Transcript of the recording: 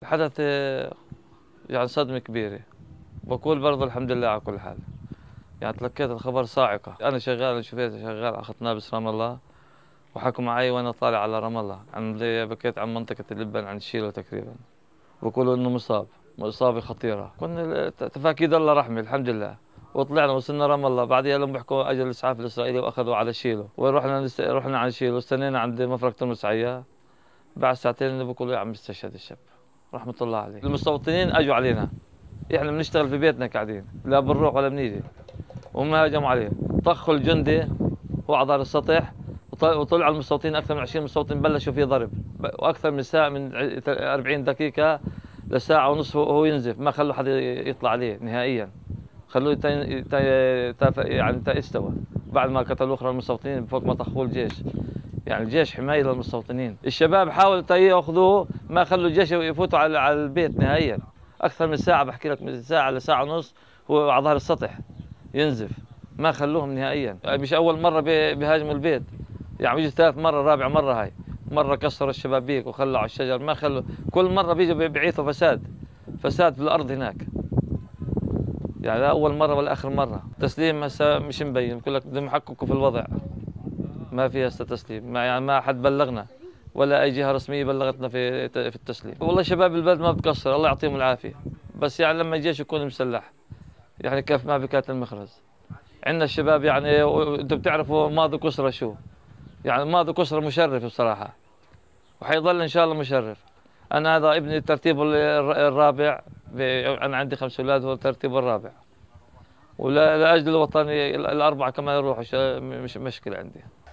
حدث يعني صدمة كبيرة. بقول برضه الحمد لله على كل حال. يعني تلقيت الخبر صاعقة. أنا شغال شوفير شغال أخذت نابس رام الله، وحكوا معي وأنا طالع على رام الله، بكيت عن منطقة اللبن عند شيلو تقريبا، بقولوا إنه مصاب، إصابة خطيرة. كنا تفاكيد الله رحمة الحمد لله. وطلعنا وصلنا رام الله، بعدها لهم بيحكوا أجى الإسعاف الإسرائيلي وأخذوا على شيلو، رحنا على شيلو، استنينا عند مفرقة المسعية. بعد ساعتين بقولوا يا عم استشهد الشاب رحمة الله عليه. المستوطنين أجوا علينا، إحنا بنشتغل في بيتنا قاعدين، لا بنروح ولا بنيجي، وما هجموا عليه. طخوا الجندي هو على ظهر السطح، وطلعوا المستوطنين أكثر من 20 مستوطن بلشوا فيه ضرب، وأكثر من ساعة، من 40 دقيقة لساعة ونصف وهو ينزف، ما خلوا حدا يطلع عليه نهائيا، خلوه يعني استوى. بعد ما قتلوا أخرى المستوطنين فوق ما طخوه الجيش، يعني الجيش حماية للمستوطنين. الشباب حاولوا ياخذوه، ما خلوا الجيش يفوتوا على البيت نهائيا. أكثر من ساعة، بحكي لك من ساعة لساعة ونص هو على ظهر السطح ينزف، ما خلوهم نهائيا. مش أول مرة بيهاجموا البيت، يعني بيجي ثالث مرة رابع مرة. هاي مرة كسروا الشبابيك وخلعوا الشجر، ما خلوا. كل مرة بيجوا بيعيثوا فساد في الأرض هناك. يعني لا أول مرة ولا آخر مرة. تسليم هسه مش مبين، بقول لك بدهم يحققوا في الوضع، ما في هسه تسليم، ما حد بلغنا ولا أي جهة رسمية بلغتنا في التسليم. والله شباب البلد ما بتقصر، الله يعطيهم العافية، بس يعني لما الجيش يكون مسلح يعني كيف ما بكات المخرز. عندنا الشباب يعني انتم بتعرفوا ماضي كسرى شو، يعني ماضي كسرى مشرف بصراحة، وحيظل إن شاء الله مشرف. أنا هذا ابني ترتيبه الرابع، أنا عندي 5 أولاد، هو ترتيبه الرابع، ولأجل الوطن الأربعة كمان يروحوا، مش مشكلة عندي.